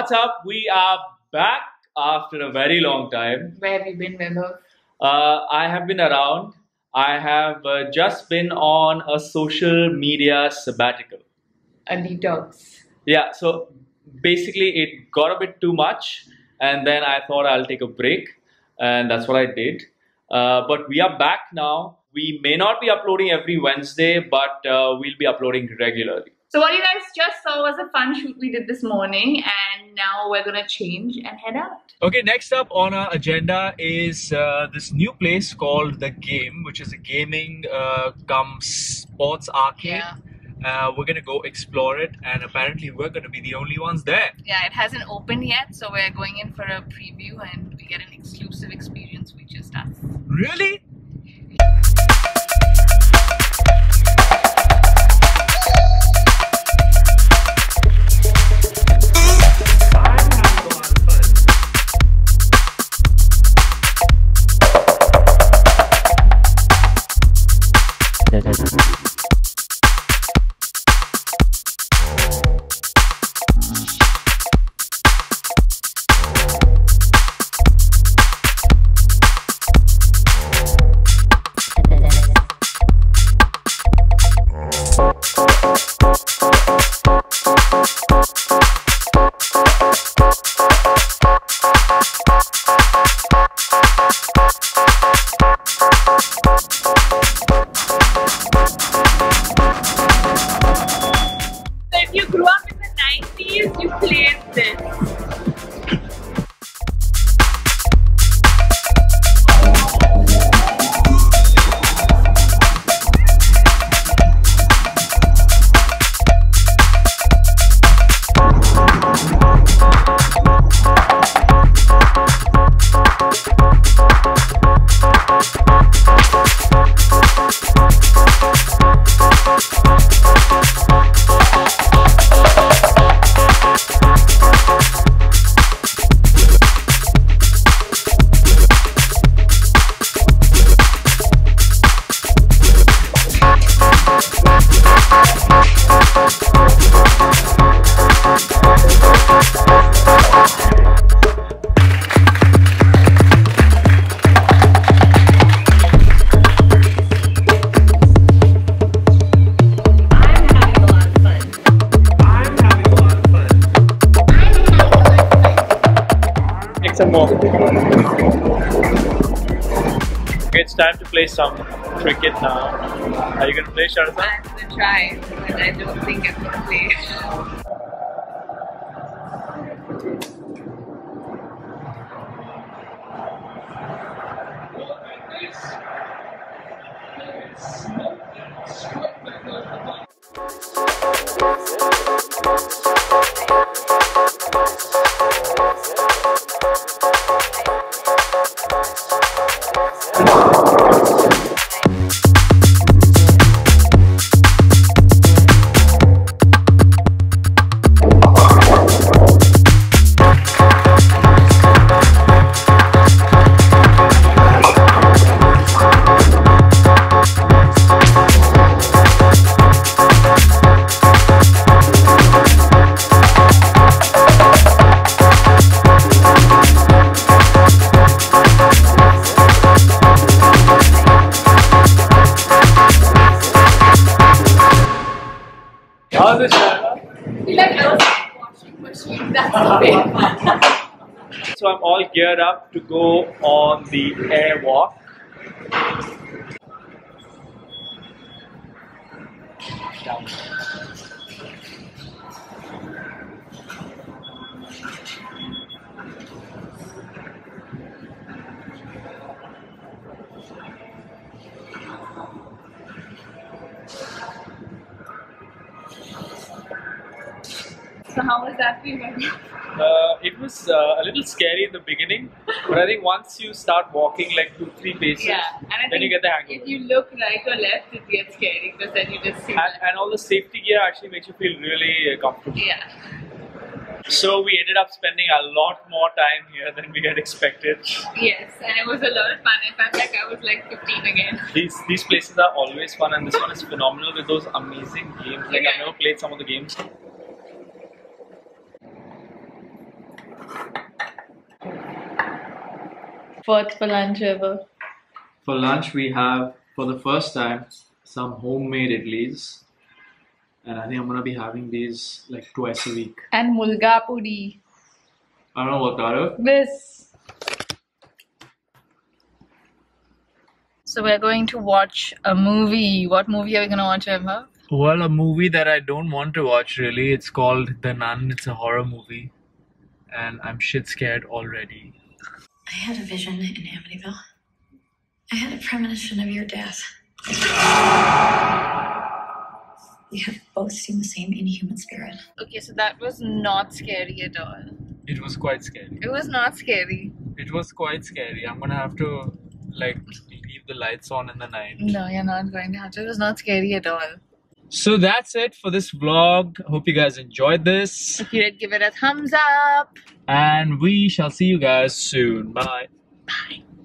What's up? We are back after a very long time. Where have you been, Vaibhav? I have been around. I have just been on a social media sabbatical. A detox. Yeah, so basically it got a bit too much, and then I thought I'll take a break, and that's what I did. But we are back now. We may not be uploading every Wednesday, but we'll be uploading regularly. So what you guys just saw was a fun shoot we did this morning, and now we're gonna change and head out. Okay, next up on our agenda is this new place called The Game, which is a gaming cum sports arcade. We're gonna go explore it, and apparently we're gonna be the only ones there. Yeah, it hasn't opened yet, so we're going in for a preview and we get an exclusive experience with just us. Really? If you grew up in the 90s, you played this. Some more. Okay, it's time to play some cricket now. Are you gonna play, Sharza? I'm gonna try, but I don't think I'm gonna play. How's it, Sharza? Like I was washing machine, that's it. So I'm all geared up to go on the air walk. So how was that for you? It was a little scary in the beginning, but I think once you start walking like 2-3 paces, Yeah, and I then think you get the hang of if it. you look right or left, it gets scary because then you just see. And all the safety gear actually makes you feel really comfortable. Yeah. So we ended up spending a lot more time here than we had expected. Yes, and it was a lot of fun. I felt like I was like 15 again. These places are always fun, and this one is phenomenal with those amazing games. Like I've never played some of the games. What's for lunch ever? For lunch, we have, for the first time, some homemade idlis. And I think I'm gonna be having these like twice a week. And mulga puri. I don't know what that is. This. So we're going to watch a movie. What movie are we gonna watch, Emma? Well, a movie that I don't want to watch really. It's called The Nun. It's a horror movie. And I'm shit scared already. I had a vision in Amityville. I had a premonition of your death. We have both seen the same inhuman spirit. Okay, so that was not scary at all. It was quite scary. It was not scary. It was quite scary. I'm gonna have to like leave the lights on in the night. No, you're not going to have to. It was not scary at all. So that's it for this vlog. Hope you guys enjoyed this. If you did, give it a thumbs up. And we shall see you guys soon. Bye. Bye.